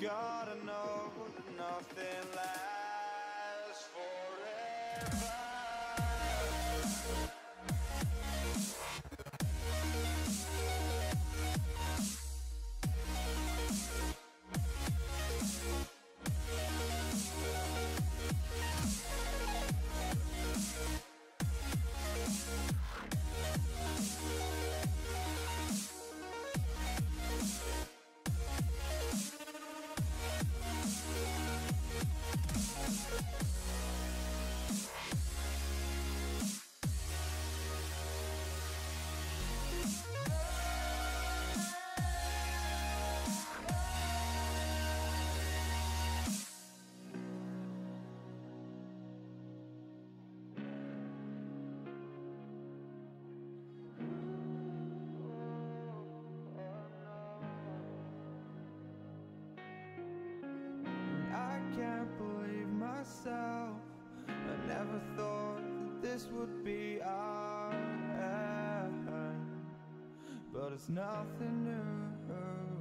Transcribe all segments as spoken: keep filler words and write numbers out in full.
gotta know that nothing lasts forever. I can't believe myself. I never thought that this would be our end, but it's nothing new.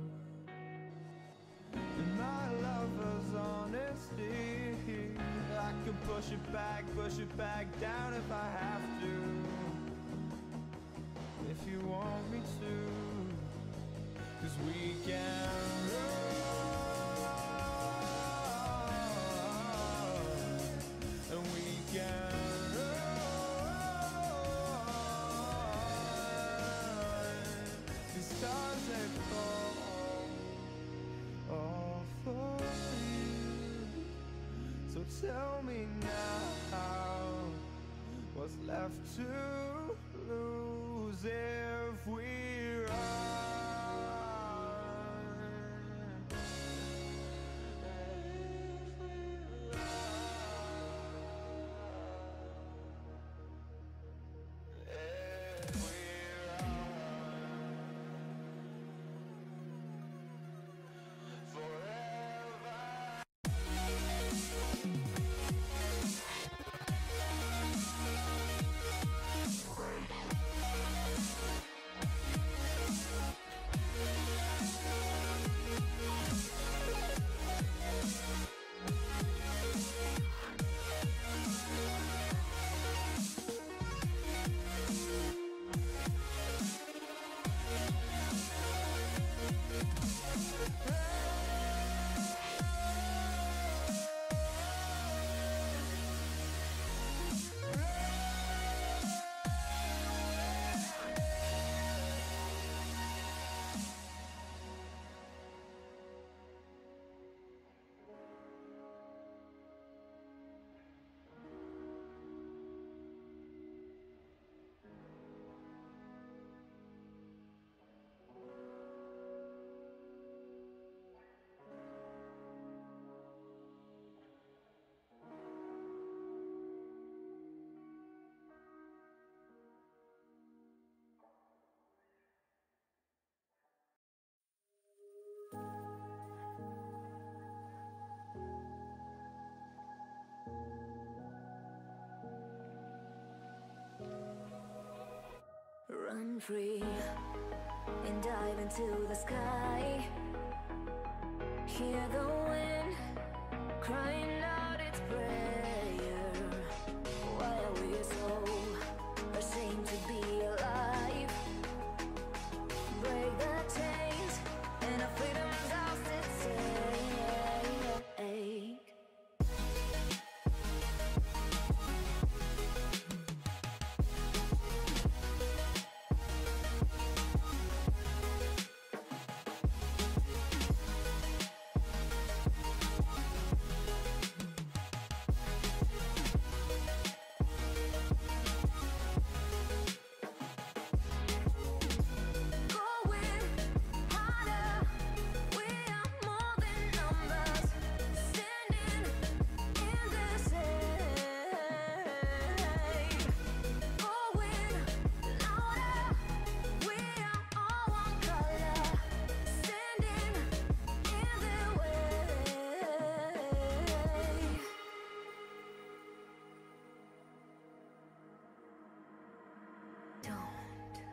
And my lover's honesty, I can push it back, push it back down if I have to, if you want me to. 'Cause we can run, and we can run. The stars they fall all for you. So tell me now, what's left to lose if we run? Run free and dive into the sky. Hear the wind crying out its prayer. Why are we so ashamed to be alive? Break the chains and our freedom's ours to take.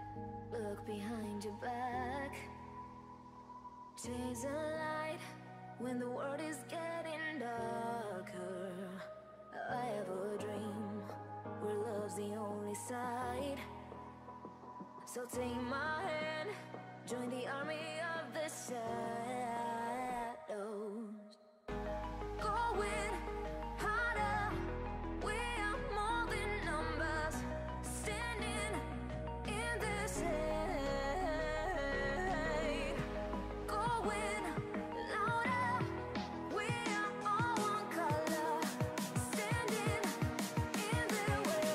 Look behind your back. Chase a light When the world is getting darker, I have a dream where love's the only side. So take my hand, join the army of the shadows. Going harder, we are more than numbers, standing in the shade. Going louder, we are all one color, standing in the way.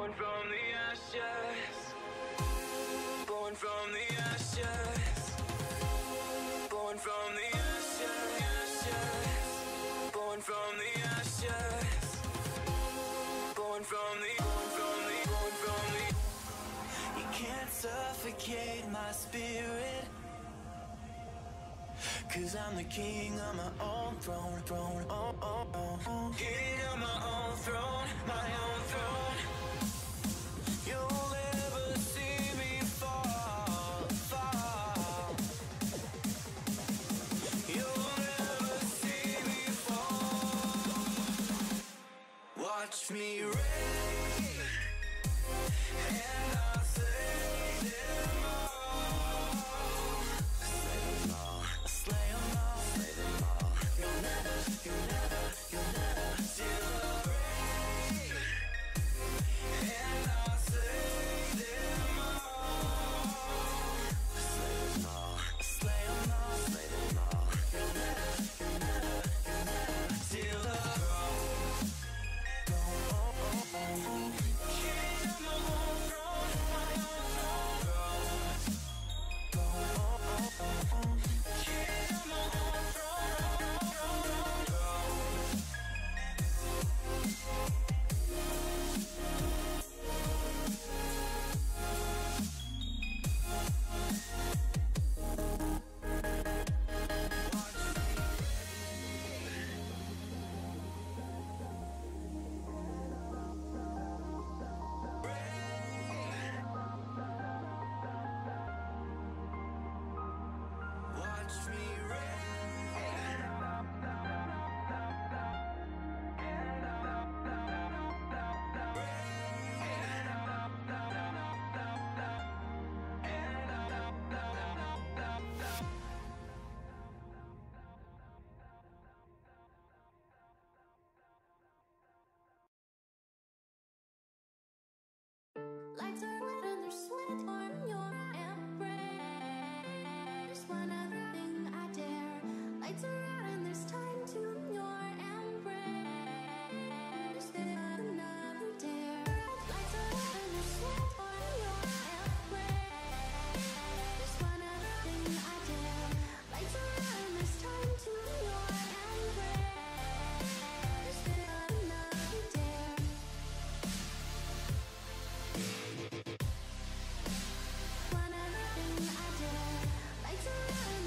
Born from the ashes, born from the ashes, born from the ashes, born from the ashes, born from the, born from the, born from the. You can't suffocate my spirit, 'cause I'm the king on my own throne, throne, oh, oh, oh, oh. King on my own throne, my own throne. You'll never see me fall, fall. You'll never see me fall. Watch me reign, and I'll slay them all. Slay them all, slay them all, slay them all. You'll never, you'll never, you'll never see the rain, and I'll slay them all. Slay them all, slay them all, slay them all. You'll never, you'll never, you'll never see the throne. King of my own throne, my own throne. King of my own watch me reign. Lights are red and there's sweat on your embrace. One other thing I dare. Lights are out and there's time to your embrace. Then another dare. Lights are red and there's sweat on your embrace. One other thing I dare. Lights are out and there's time to your embrace. Then another dare. One other thing I dare. Lights are out and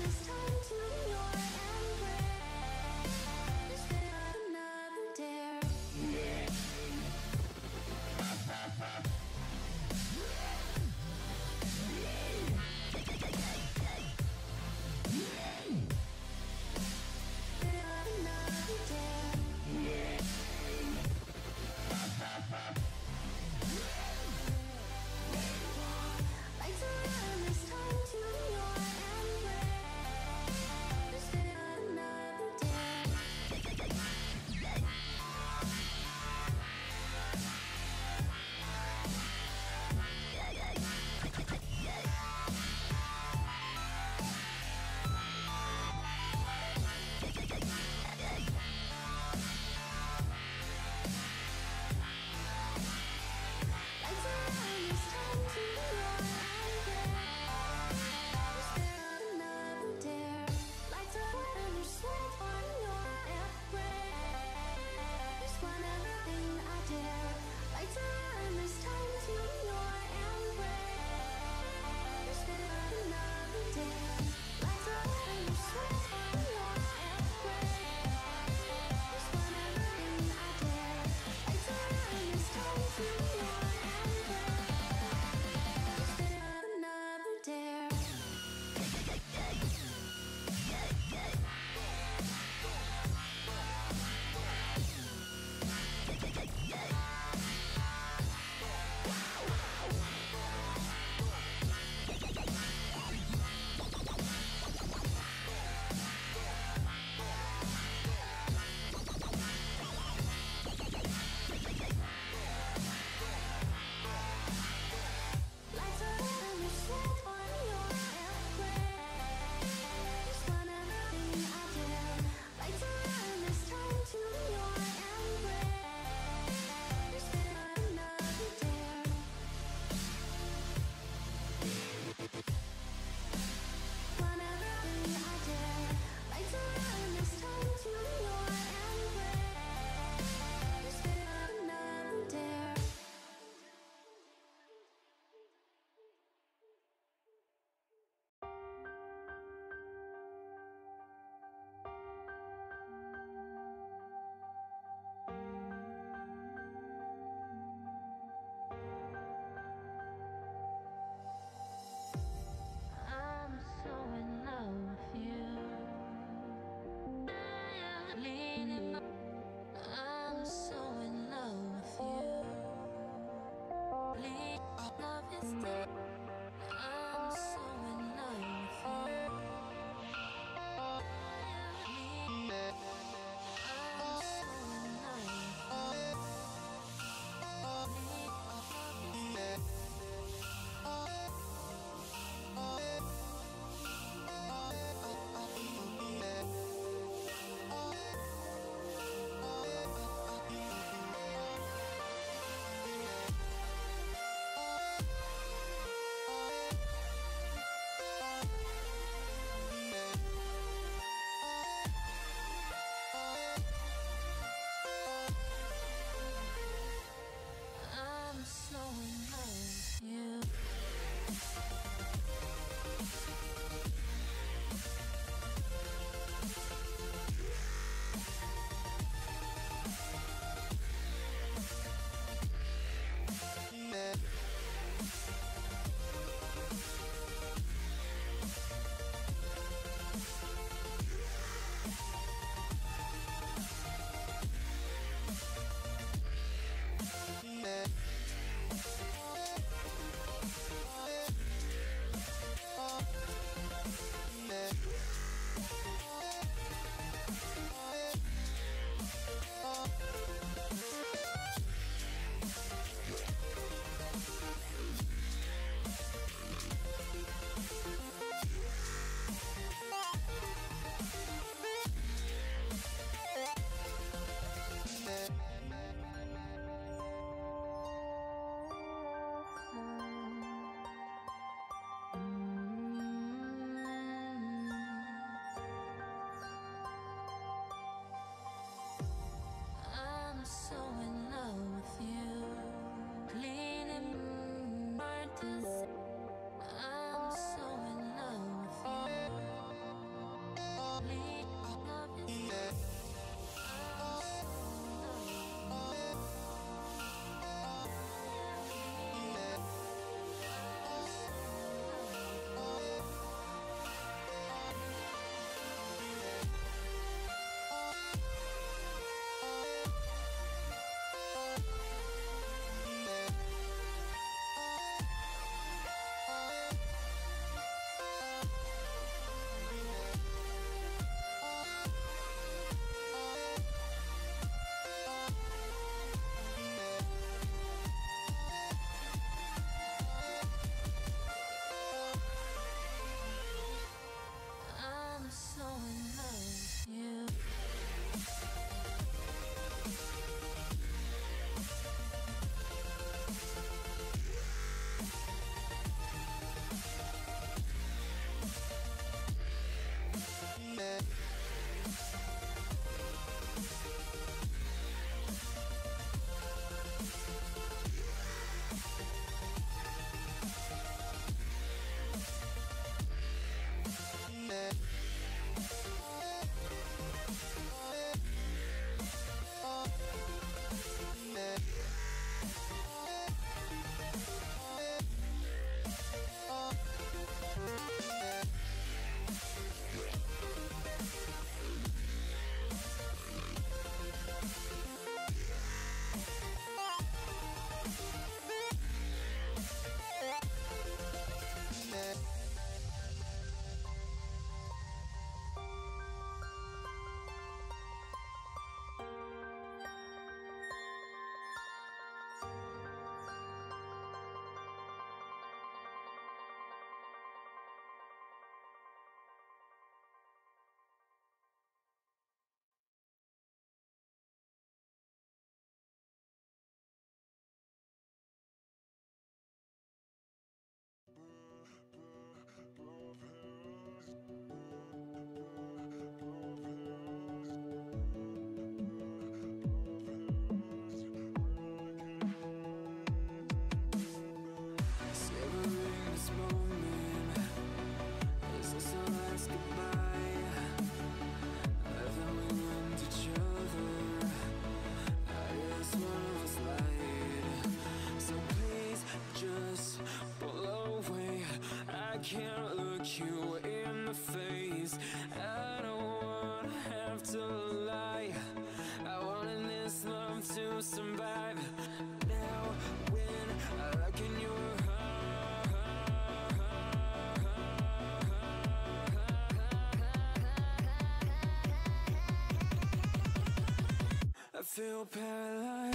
I feel paralyzed.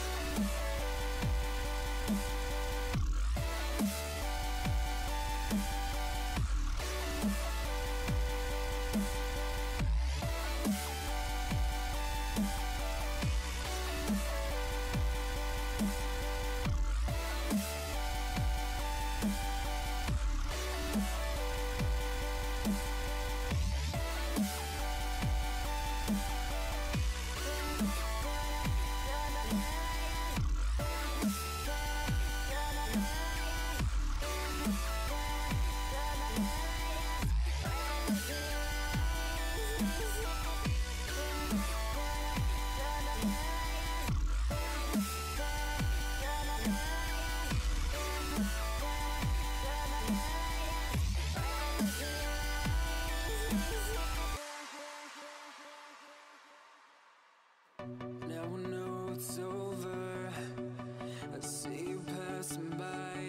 Now I know it's over. I see you passing by,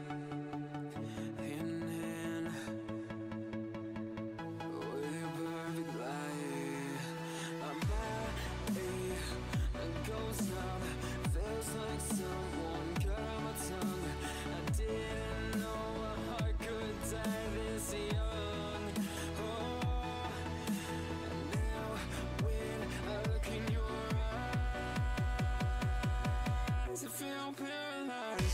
hand in hand, with your perfect light. My body goes numb, feels like someone cut out my tongue. I didn't know a heart could die this young. Oh, now when I look in your eyes, I feel paralyzed.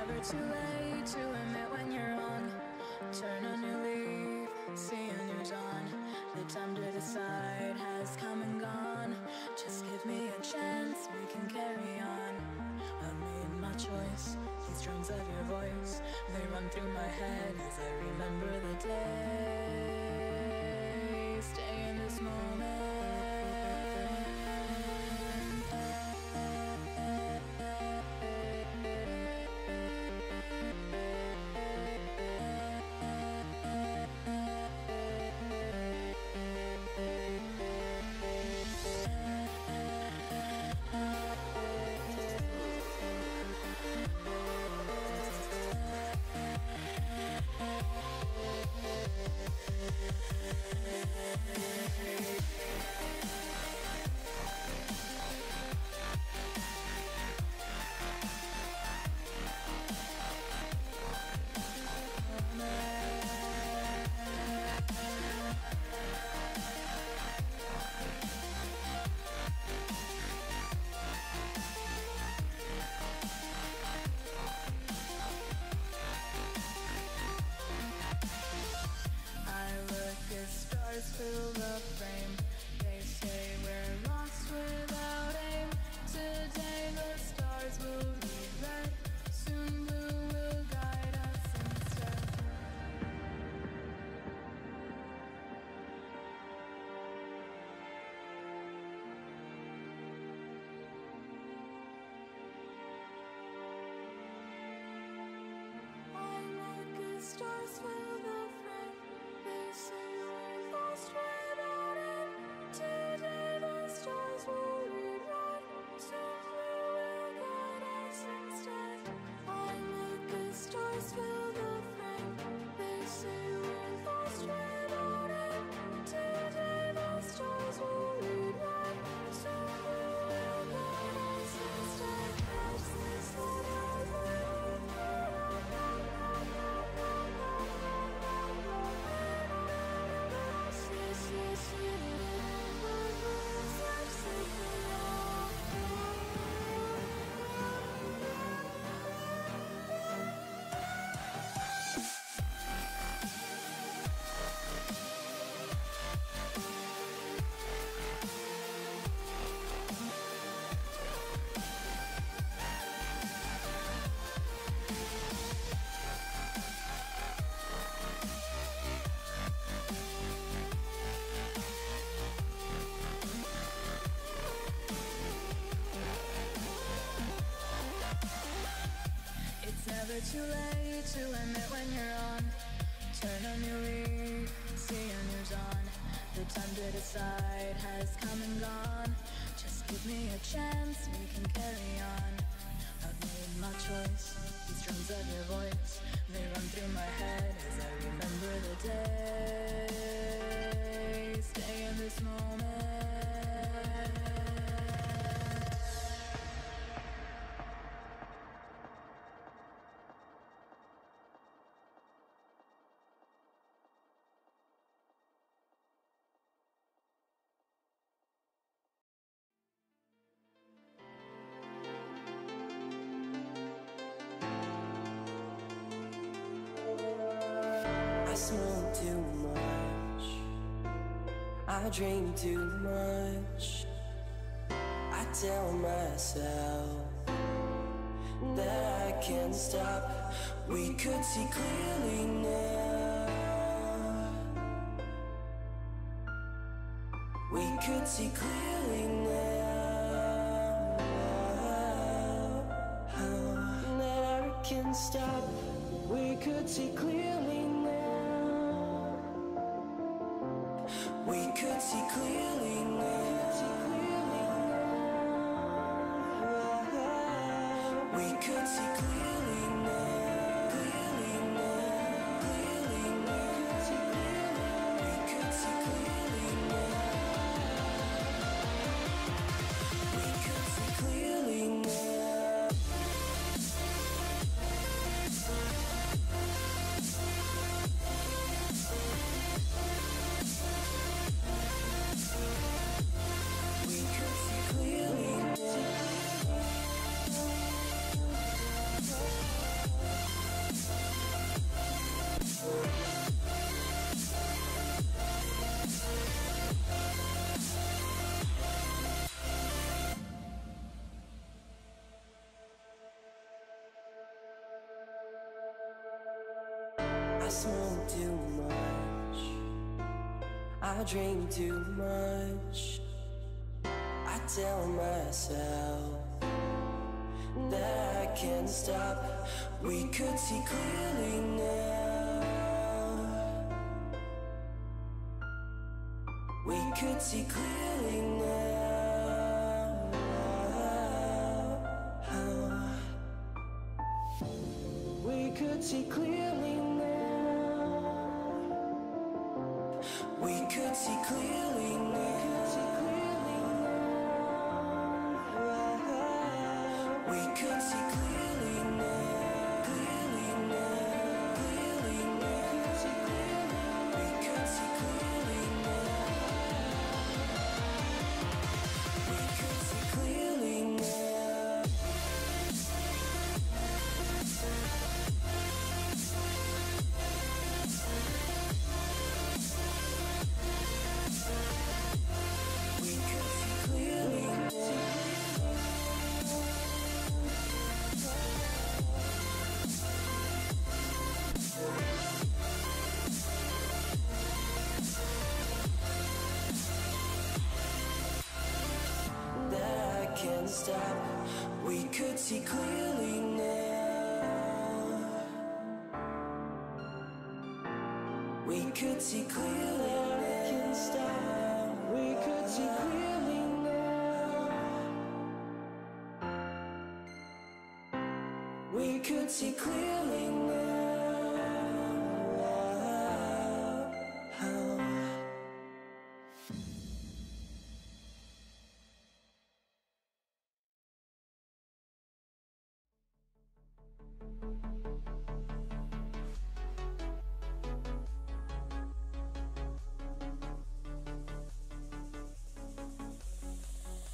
never too late to admit when you're wrong. Turn a new leaf, see a new dawn. The time to decide has come and gone. Just give me a chance, we can carry on. I made my choice, these drums of your voice, they run through my head as I remember the day. Stay in this moment. Fill the frame. They say we're lost without aim. Today the stars will read red. Soon blue will guide us instead. I look at stars fill the frame. They say we're lost without aim. Today the stars will rewrite. Soon blue will guide us instead. I look at stars fill the frame. They say we're lost without aim. Today the stars will rewrite. Soon blue will guide us instead. Catch this light I never too late to admit when you're on. Turn a new leaf, see a new dawn. The time to decide has come and gone. Just give me a chance, we can carry on. I've made my choice, these drums of your voice, they run through my head as I remember the day. Stay in this moment. I smoke too much, I drink too much. I tell myself that I can't stop. We could see clearly now. We could see clearly now. That I can't stop. We could see clearly now. We could see clearly now. We could see clearly now. Clearly now. Clearly now. We could see clearly now. We could see clearly now. We could see clearly now. I smoke too much, I drink too much. I tell myself that I can't stop. We could see clearly now. We could see clearly now. We could see clearly now. We could see clearly now. We could see clearly now. Clearly now. Clearly now. We could see clearly now. We could see clearly now. We could see clearly now. That I can't stop. We could see clearly now. We could see clearly now. I can't stop. We could see clearly now. We could see clearly now.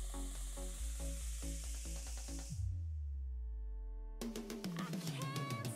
I can't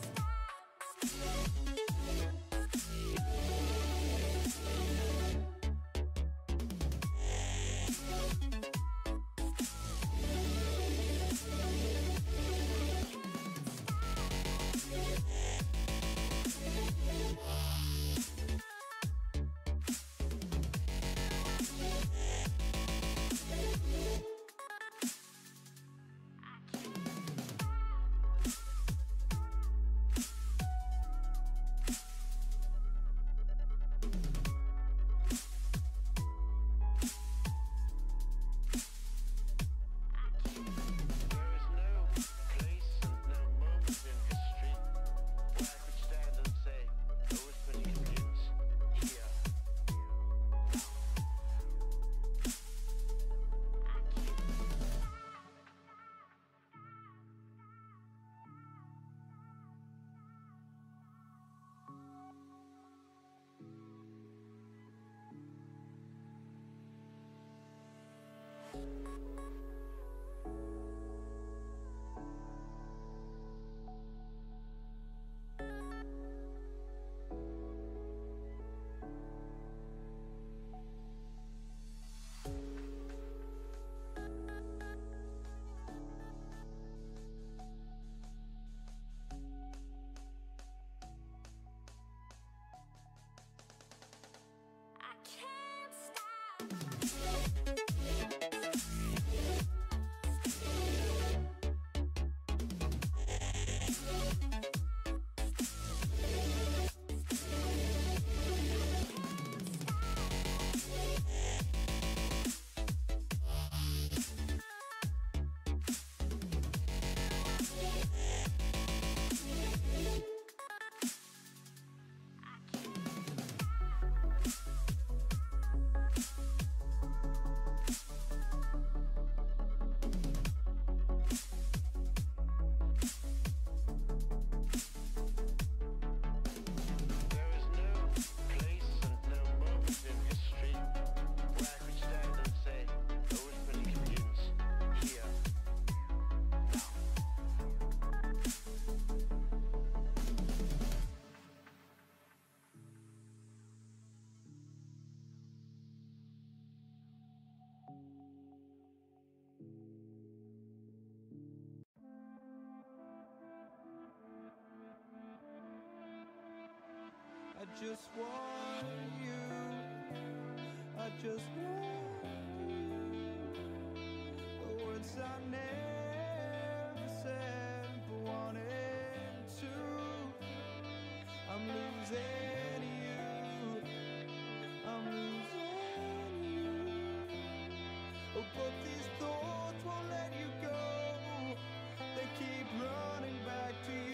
just want you. I just want you. The words I never said but wanted to. I'm losing you. I'm losing you. Oh, but these thoughts won't let you go. They keep running back to you.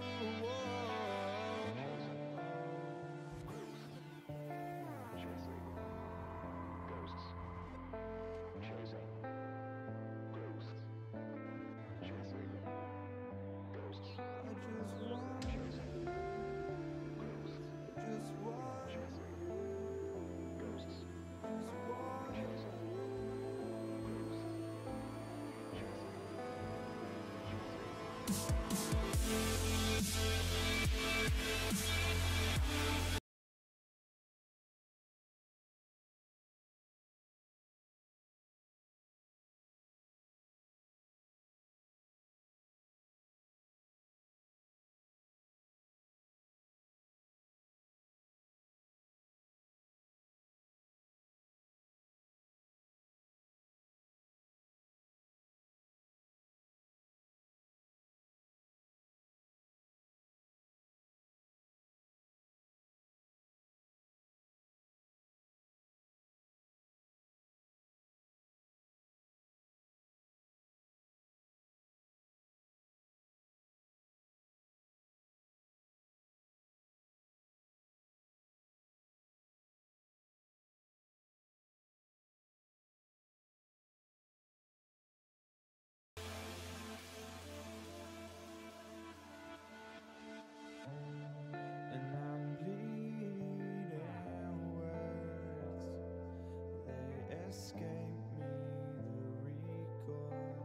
And I'm bleeding words, they escape me, the recall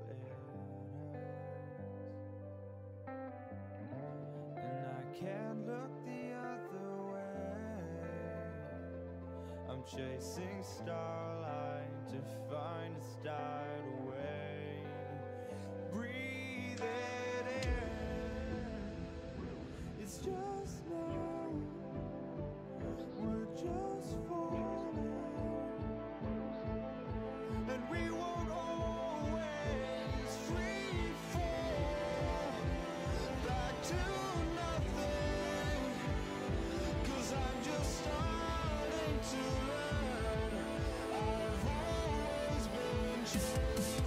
errors. And I can't look the other way. I'm chasing starlight to find a start away. Breathe it in. It's just now, we're just falling, and we won't always free fall back to nothing, 'cause I'm just starting to learn I've always been chasing.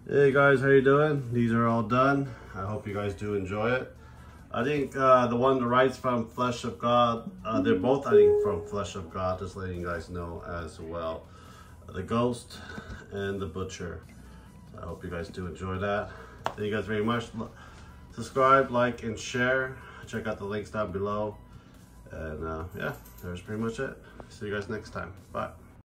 Hey guys, how you doing? These are all done. I hope you guys do enjoy it. I think uh, the one on the right's from Flesh of God. Uh, they're both, I think, from Flesh of God. Just letting you guys know as well. The Ghost and the Butcher. I hope you guys do enjoy that. Thank you guys very much. Subscribe, like, and share. Check out the links down below. And uh, yeah, that's pretty much it. See you guys next time. Bye.